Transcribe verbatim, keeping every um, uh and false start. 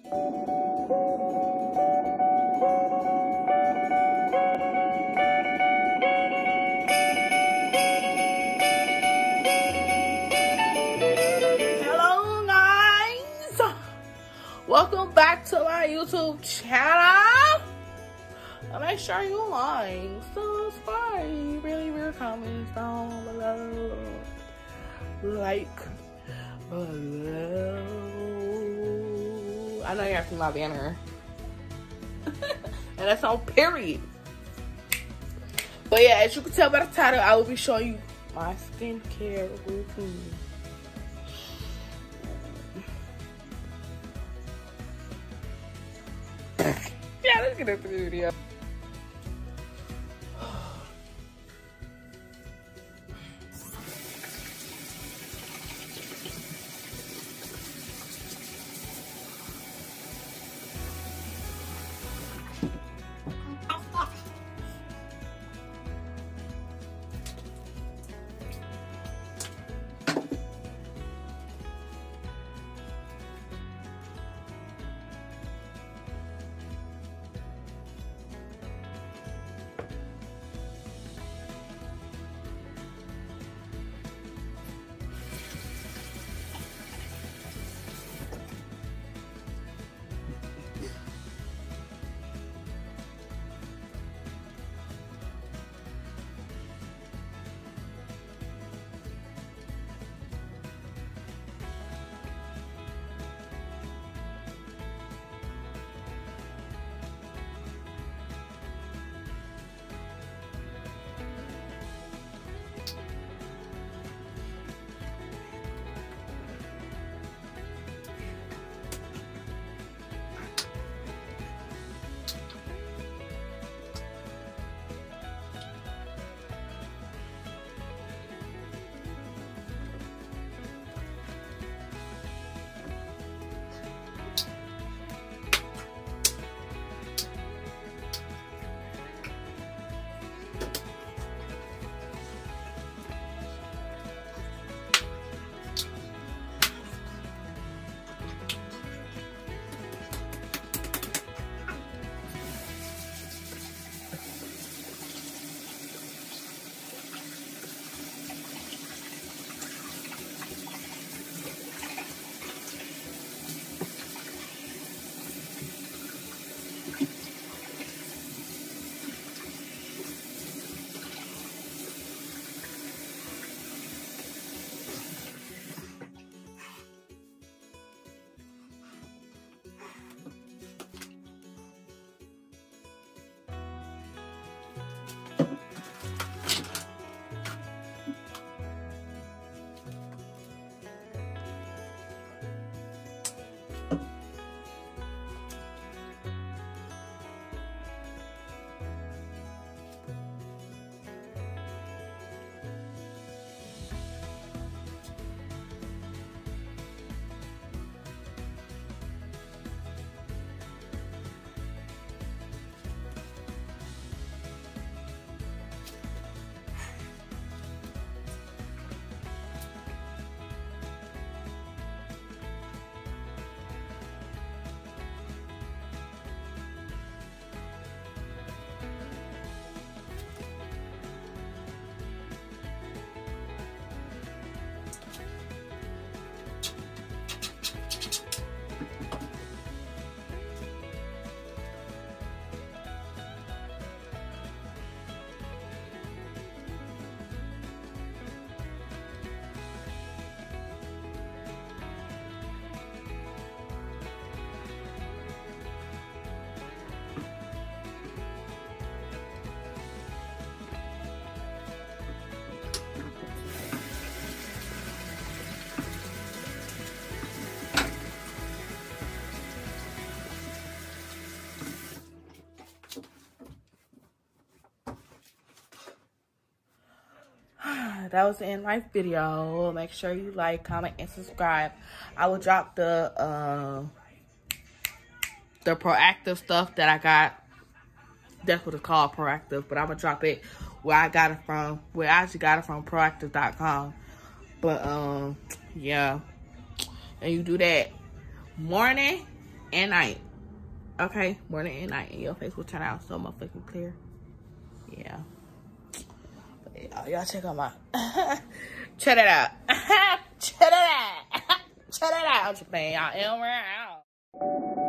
Hello guys, welcome back to my YouTube channel. Make sure you like, subscribe, really weird comments down below, like below. I know you have to see my banner. And that's on period. But yeah, as you can tell by the title, I will be showing you my skincare routine. Yeah, let's get into the video. That was the end of my video. Make sure you like, comment, and subscribe. I will drop the uh, the proactive stuff that I got. That's what it's called, proactive. But I'm gonna drop it where I got it from. Where I actually got it from, proactive dot com. But um, yeah, and you do that morning, and night. Okay, morning and night, and your face will turn out so motherfucking clear. Yeah. Y'all check them out. Check it out. Check it out. Check it out, Japan. Y'all, and we're out.